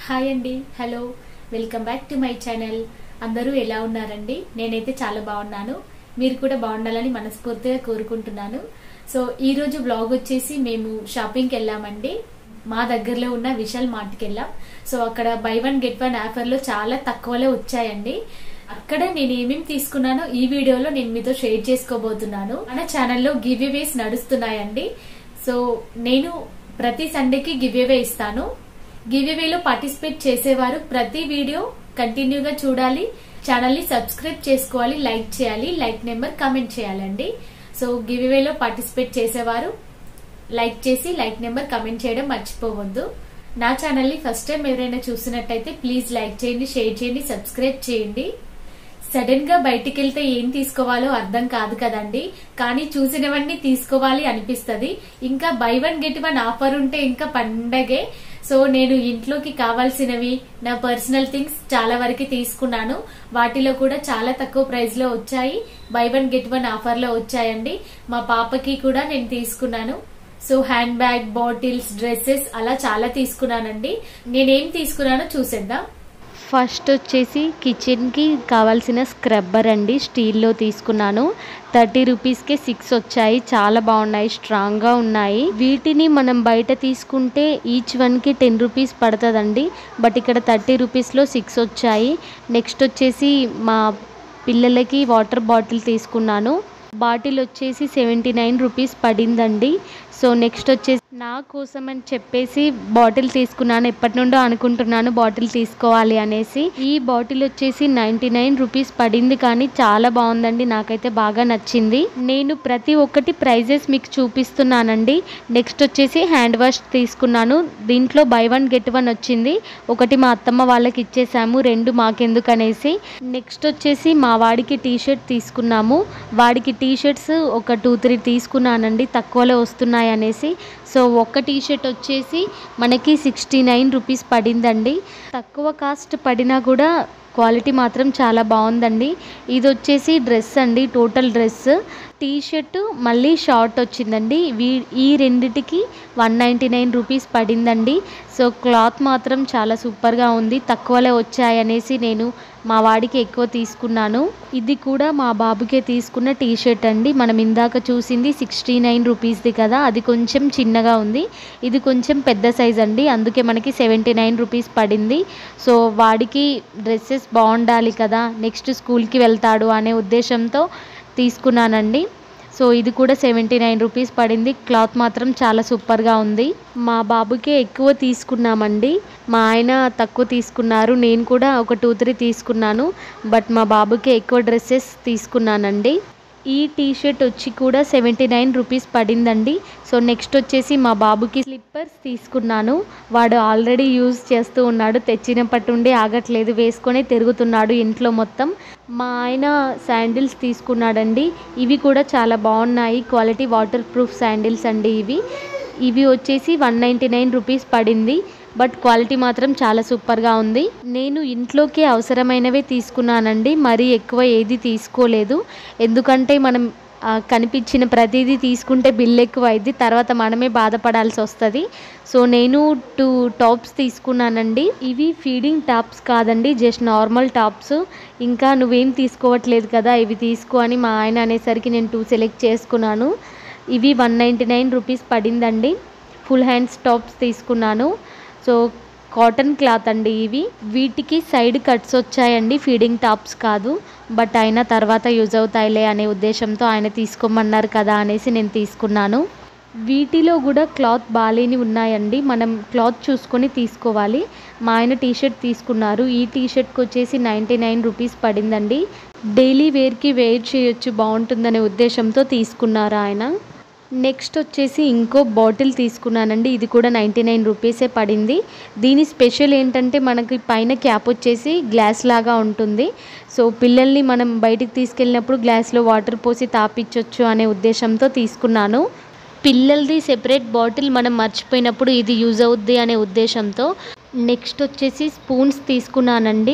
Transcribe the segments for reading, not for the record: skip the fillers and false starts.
Hi అండి, hello, welcome back to my channel. అందరూ ఎలా ఉన్నారండి? నేనైతే చాలా బాగున్నాను. మీరు కూడా బాగుండాలని మనస్ఫూర్తిగా కోరుకుంటున్నాను. సో ఈ రోజు బ్లాగ్ వచ్చేసి మేము షాపింగ్కి వెళ్ళామండి. మా దగ్గరలో ఉన్న విశాల్ మార్ట్కి వెళ్ళాం. సో అక్కడ బై వన్ గెట్ వన్ ఆఫర్లో చాలా తక్కువలో వచ్చాయండి. అక్కడ నేను ఏమేమి తీసుకున్నానో ఈ వీడియోలో నేను మీతో షేర్ చేసుకోబోతున్నాను. మన ఛానల్లో గివ్ అవేస్ నడుస్తున్నాయండి. సో నేను ప్రతి సండేకి గివ్ అవే ఇస్తాను. గివ్ అవేలో పార్టిసిపేట్ చేసేవారు ప్రతి వీడియో కంటిన్యూగా చూడాలి, ఛానల్ ని సబ్స్క్రైబ్ చేసుకోవాలి, లైక్ చేయాలి, లైక్ నెంబర్ కామెంట్ చేయాలండి. సో గివ్ అవేలో పార్టిసిపేట్ చేసేవారు లైక్ చేసి లైక్ నెంబర్ కామెంట్ చేయడం మర్చిపోవద్దు. నా ఛానల్ ని ఫస్ట్ టైం ఎవరైనా చూసినట్టయితే ప్లీజ్ లైక్ చేయండి, షేర్ చేయండి, సబ్స్క్రైబ్ చేయండి. సడన్ గా బయటికి వెళ్తే ఏం తీసుకోవాలో అర్థం కాదు కదండి, కానీ చూసినవన్నీ తీసుకోవాలి అనిపిస్తది. ఇంకా buy one get one offer ఉంటే ఇంకా పండగే. సో నేను ఇంట్లోకి కావాల్సినవి, నా పర్సనల్ థింగ్స్ చాలా వరకు తీసుకున్నాను. వాటిలో కూడా చాలా తక్కువ ప్రైస్ లో వచ్చాయి. Buy one get one offer లో వచ్చాయండి. మా పాపకి కూడా నేను తీసుకున్నాను. So handbag, bottles, dresses అలా చాలా తీసుకున్నానండి. నేనేం తీసుకున్నానో చూసేద్దాం. ఫస్ట్ వచ్చేసి కిచెన్కి కావాల్సిన స్క్రబ్బర్ అండి, స్టీల్లో తీసుకున్నాను. 30 రూపీస్కే 6 వచ్చాయి. చాలా బాగున్నాయి, స్ట్రాంగ్గా ఉన్నాయి. వీటిని మనం బయట తీసుకుంటే ఈచ్ వన్కి 10 రూపీస్ పడుతుందండి. బట్ ఇక్కడ 30 రూపీస్లో 6 వచ్చాయి. నెక్స్ట్ వచ్చేసి మా పిల్లలకి వాటర్ బాటిల్ తీసుకున్నాను. బాటిల్ వచ్చేసి 79 రూపీస్ పడిందండి. సో నెక్స్ట్ వచ్చేసి నా కోసం అని చెప్పేసి బాటిల్ తీసుకున్నాను. ఎప్పటి నుండో అనుకుంటున్నాను బాటిల్ తీసుకోవాలి అనేసి. ఈ బాటిల్ వచ్చేసి 99 రూపీస్ పడింది, కానీ చాలా బాగుందండి, నాకైతే బాగా నచ్చింది. నేను ప్రతి ఒక్కటి ప్రైజెస్ మీకు చూపిస్తున్నానండి. నెక్స్ట్ వచ్చేసి హ్యాండ్ వాష్ తీసుకున్నాను. దీంట్లో బై వన్ గెట్ వన్ వచ్చింది. ఒకటి మా అత్తమ్మ వాళ్ళకి ఇచ్చేసాము, 2 మాకెందుకు అనేసి. నెక్స్ట్ వచ్చేసి మా వాడికి టీ షర్ట్ తీసుకున్నాము. వాడికి టీ షర్ట్స్ ఒక 2-3 తీసుకున్నానండి, తక్కువలో వస్తున్నాయి అనేసి. సో ఒక్క టీ షర్ట్ వచ్చేసి మనకి 69 రూపీస్ పడిందండి. తక్కువ కాస్ట్ పడినా కూడా క్వాలిటీ మాత్రం చాలా బాగుందండి. ఇది వచ్చేసి డ్రెస్ అండి, టోటల్ డ్రెస్, టీ షర్ట్ మళ్ళీ షార్ట్ వచ్చిందండి. ఈ రెండిటికి 199 రూపీస్ పడిందండి. సో క్లాత్ మాత్రం చాలా సూపర్గా ఉంది. తక్కువలో వచ్చాయనేసి నేను మా వాడికి ఎక్కువ తీసుకున్నాను. ఇది కూడా మా బాబుకే తీసుకున్న టీ షర్ట్ అండి. మనం ఇందాక చూసింది 69 రూపీస్ది కదా, అది కొంచెం చిన్నగా ఉంది. ఇది కొంచెం పెద్ద సైజ్ అండి, అందుకే మనకి 79 రూపీస్ పడింది. సో వాడికి డ్రెస్సెస్ బాగుండాలి కదా, నెక్స్ట్ స్కూల్కి వెళ్తాడు అనే ఉద్దేశంతో తీసుకున్నానండి. సో ఇది కూడా 79 రూపీస్ పడింది. క్లాత్ మాత్రం చాలా సూపర్గా ఉంది. మా బాబుకే ఎక్కువ తీసుకున్నామండి, మా ఆయన తక్కువ తీసుకున్నారు. నేను కూడా ఒక 2-3 తీసుకున్నాను, బట్ మా బాబుకే ఎక్కువ డ్రెస్సెస్ తీసుకున్నానండి. ఈ టీ షర్ట్ వచ్చి కూడా 79 రూపీస్ పడిందండి. సో నెక్స్ట్ వచ్చేసి మా బాబుకి స్లిప్పర్స్ తీసుకున్నాను. వాడు ఆల్రెడీ యూజ్ చేస్తూ ఉన్నాడు, తెచ్చినప్పటి నుండి ఆగట్లేదు, వేసుకొని తిరుగుతున్నాడు ఇంట్లో మొత్తం. మా ఆయన శాండిల్స్ తీసుకున్నాడండి. ఇవి కూడా చాలా బాగున్నాయి, క్వాలిటీ వాటర్ ప్రూఫ్ శాండిల్స్ అండి. ఇవి వచ్చేసి 199 రూపీస్ పడింది, బట్ క్వాలిటీ మాత్రం చాలా సూపర్గా ఉంది. నేను ఇంట్లోకి అవసరమైనవే తీసుకున్నానండి, మరీ ఎక్కువ ఏది తీసుకోలేదు. ఎందుకంటే మనం కనిపించిన ప్రతిదీ తీసుకుంటే బిల్ ఎక్కువ అయింది, తర్వాత మనమే బాధపడాల్సి వస్తుంది. సో నేను 2 టాప్స్ తీసుకున్నానండి. ఇవి ఫీడింగ్ టాప్స్ కాదండి, జస్ట్ నార్మల్ టాప్స్. ఇంకా నువ్వేం తీసుకోవట్లేదు కదా, ఇవి తీసుకో అని మా ఆయన అనేసరికి నేను 2 సెలెక్ట్ చేసుకున్నాను. ఇవి 199 రూపీస్ పడిందండి. ఫుల్ హ్యాండ్స్ టాప్స్ తీసుకున్నాను. సో కాటన్ క్లాత్ అండి ఇవి. వీటికి సైడ్ కట్స్ వచ్చాయండి, ఫీడింగ్ టాప్స్ కాదు. బట్ అయినా తర్వాత యూజ్ అవుతాయిలే అనే ఉద్దేశంతో ఆయన తీసుకోమన్నారు కదా అనేసి నేను తీసుకున్నాను. వీటిలో కూడా క్లాత్ బాలేని ఉన్నాయండి, మనం క్లాత్ చూసుకొని తీసుకోవాలి. మా ఆయన టీ షర్ట్ తీసుకున్నారు. ఈ టీ షర్ట్కి వచ్చేసి 99 రూపీస్ పడిందండి. డైలీ వేర్కి వేర్ చేయొచ్చు, బాగుంటుందనే ఉద్దేశంతో తీసుకున్నారు ఆయన. నెక్స్ట్ వచ్చేసి ఇంకో బాటిల్ తీసుకున్నానండి. ఇది కూడా 99 రూపీసే పడింది. దీని స్పెషల్ ఏంటంటే మనకి పైన క్యాప్ వచ్చేసి గ్లాస్ లాగా ఉంటుంది. సో పిల్లల్ని మనం బయటికి తీసుకెళ్ళినప్పుడు గ్లాస్లో వాటర్ పోసి తాపించవచ్చు అనే ఉద్దేశంతో తీసుకున్నాను. పిల్లలది సెపరేట్ బాటిల్ మనం మర్చిపోయినప్పుడు ఇది యూజ్ అవుద్ది అనే ఉద్దేశంతో. నెక్స్ట్ వచ్చేసి స్పూన్స్ తీసుకున్నానండి.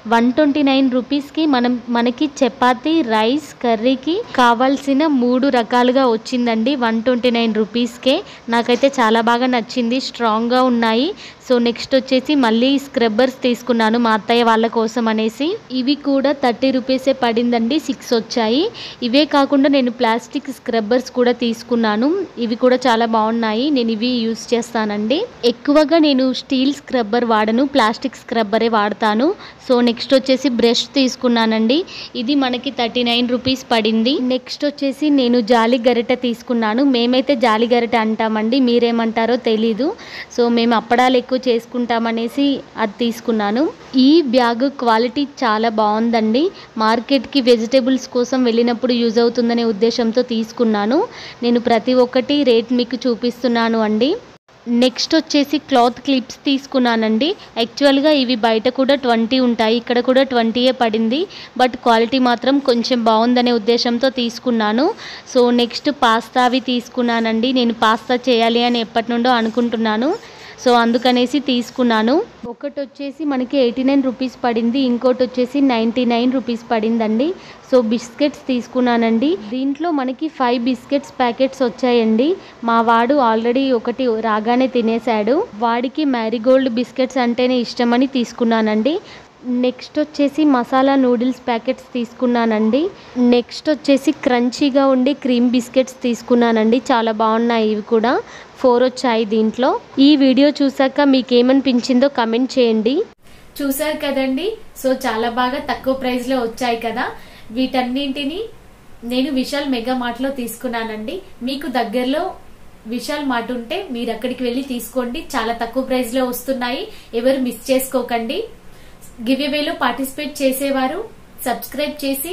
129 రూపీస్కి మనకి చపాతీ రైస్ కర్రీకి కావాల్సిన 3 రకాలుగా వచ్చిందండి 129 రూపీస్కే. నాకైతే చాలా బాగా నచ్చింది, స్ట్రాంగ్గా ఉన్నాయి. సో నెక్స్ట్ వచ్చేసి మళ్ళీ స్క్రబ్బర్స్ తీసుకున్నాను మా అత్తయ్య వాళ్ళ కోసం అనేసి. ఇవి కూడా 30 రూపీసే పడిందండి, 6 వచ్చాయి. ఇవే కాకుండా నేను ప్లాస్టిక్ స్క్రబ్బర్స్ కూడా తీసుకున్నాను. ఇవి కూడా చాలా బాగున్నాయి, నేను ఇవి యూస్ చేస్తానండి. ఎక్కువగా నేను స్టీల్ స్క్రబ్బర్ వాడను, ప్లాస్టిక్ స్క్రబ్బరే వాడతాను. సో నెక్స్ట్ వచ్చేసి బ్రష్ తీసుకున్నానండి. ఇది మనకి 39 రూపీస్ పడింది. నెక్స్ట్ వచ్చేసి నేను జాలి గరిటె తీసుకున్నాను. మేమైతే జాలి గరిటె అంటామండి, మీరేమంటారో తెలీదు. సో మేము అప్పడాలు ఎక్కువ చేసుకుంటామనేసి అది తీసుకున్నాను. ఈ బ్యాగ్ క్వాలిటీ చాలా బాగుందండి. మార్కెట్కి వెజిటేబుల్స్ కోసం వెళ్ళినప్పుడు యూజ్ అవుతుందనే ఉద్దేశంతో తీసుకున్నాను. నేను ప్రతి ఒక్కటి రేట్ మీకు చూపిస్తున్నాను అండి. నెక్స్ట్ వచ్చేసి క్లాత్ క్లిప్స్ తీసుకున్నానండి. యాక్చువల్గా ఇవి బయట కూడా 20 ఉంటాయి, ఇక్కడ కూడా 20 పడింది. బట్ క్వాలిటీ మాత్రం కొంచెం బాగుందనే ఉద్దేశంతో తీసుకున్నాను. సో నెక్స్ట్ పాస్తావి తీసుకున్నానండి. నేను పాస్తా చేయాలి అని ఎప్పటి నుండో అనుకుంటున్నాను. సో అందుకనేసి తీసుకున్నాను. ఒకటి వచ్చేసి మనకి 89 రూపీస్ పడింది, ఇంకోటి వచ్చేసి 99 రూపీస్ పడిందండి. సో బిస్కెట్స్ తీసుకున్నానండి. దీంట్లో మనకి 5 బిస్కెట్స్ ప్యాకెట్స్ వచ్చాయండి. మా వాడు ఆల్రెడీ ఒకటి రాగానే తినేశాడు. వాడికి మ్యారీగోల్డ్ బిస్కెట్స్ అంటేనే ఇష్టమని తీసుకున్నానండి. నెక్స్ట్ వచ్చేసి మసాలా నూడిల్స్ ప్యాకెట్స్ తీసుకున్నానండి. నెక్స్ట్ వచ్చేసి క్రంచీగా ఉండి క్రీమ్ బిస్కెట్స్ తీసుకున్నానండి. చాలా బాగున్నాయి, ఇవి కూడా 4 వచ్చాయి దీంట్లో. ఈ వీడియో చూసాక మీకు ఏమనిపించిందో కమెంట్ చేయండి. చూసారు కదండి, సో చాలా బాగా తక్కువ ప్రైస్ లో వచ్చాయి కదా. వీటన్నింటిని నేను విశాల్ మెగా మార్ట్ లో తీసుకున్నానండి. మీకు దగ్గరలో విశాల్ మార్ట్ ఉంటే మీరు అక్కడికి వెళ్ళి తీసుకోండి, చాలా తక్కువ ప్రైస్ లో వస్తున్నాయి. ఎవరు మిస్ చేసుకోకండి. గివ్ అవేలో పార్టిసిపేట్ చేసేవారు సబ్స్క్రైబ్ చేసి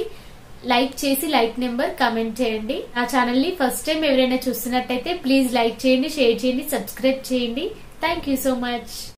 లైక్ నెంబర్ కామెంట్ చేయండి. నా ఛానల్ ని ఫస్ట్ టైం ఎవరైనా చూస్తున్నట్టయితే ప్లీజ్ లైక్ చేయండి, షేర్ చేయండి, సబ్స్క్రైబ్ చేయండి. Thank you so much.